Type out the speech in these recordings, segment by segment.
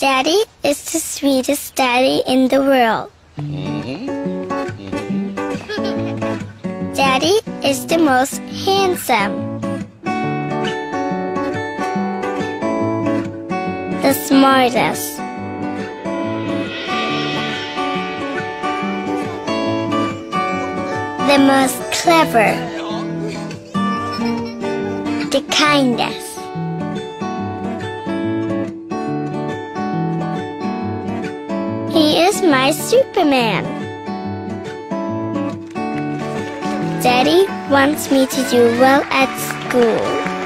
Daddy is the sweetest daddy in the world. Daddy is the most handsome, the smartest, the most clever, the kindest. He is my Superman. Daddy wants me to do well at school.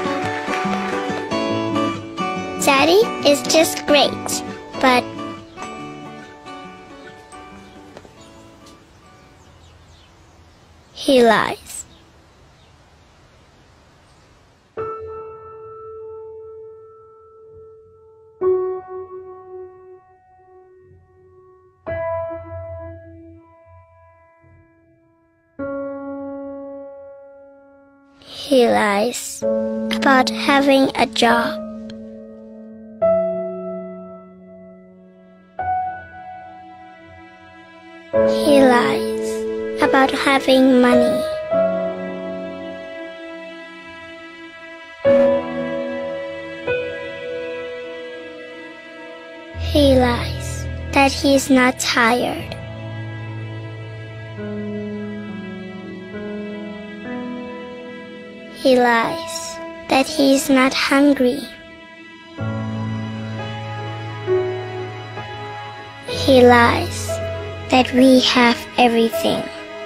Daddy is just great, but he lies. He lies about having a job. He lies about having money. He lies that he's not tired. He lies that he's not hungry. He lies that we have everything.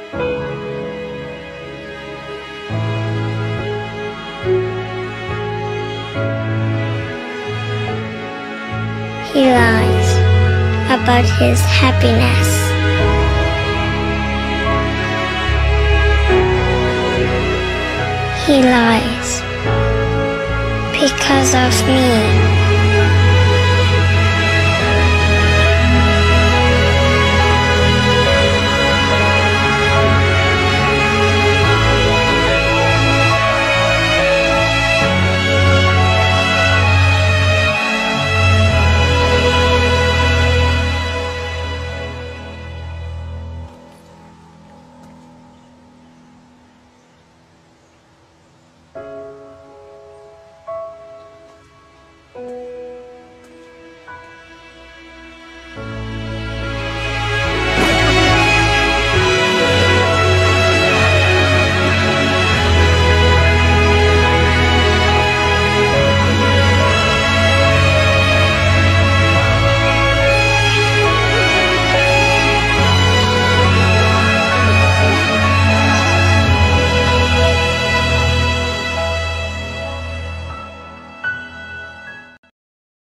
He lies about his happiness. He lies because of me.